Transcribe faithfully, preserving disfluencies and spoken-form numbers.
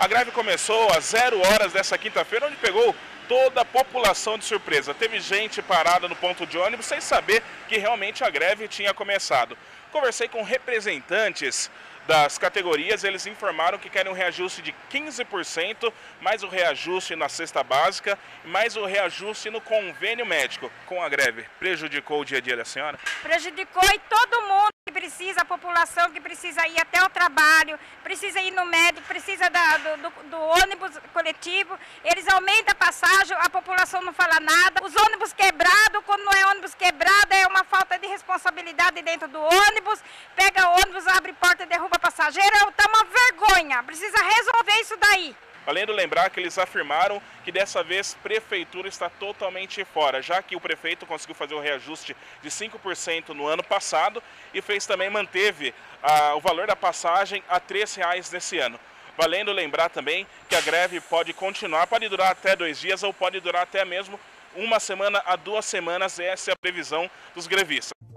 A greve começou às zero horas dessa quinta-feira, onde pegou toda a população de surpresa. Teve gente parada no ponto de ônibus sem saber que realmente a greve tinha começado. Conversei com representantes das categorias, eles informaram que querem um reajuste de quinze por cento, mais o reajuste na cesta básica, mais o reajuste no convênio médico. Com a greve, prejudicou o dia a dia da senhora? Prejudicou e todo mundo que precisa, a população que precisa ir até o trabalho, precisa ir no médico, precisa da, do, do, do ônibus coletivo, eles aumentam a passagem, a população não fala nada. Os ônibus quebrados, quando não é ônibus quebrado, é uma falta de responsabilidade dentro do ônibus, pega o ônibus, abre porta, derruba passageiro, tá uma vergonha, precisa resolver isso daí. Além de lembrar que eles afirmaram que dessa vez a prefeitura está totalmente fora, já que o prefeito conseguiu fazer o reajuste de cinco por cento no ano passado e fez também, manteve ah, o valor da passagem a três reais nesse ano. Valendo lembrar também que a greve pode continuar, pode durar até dois dias ou pode durar até mesmo uma semana a duas semanas, essa é a previsão dos grevistas.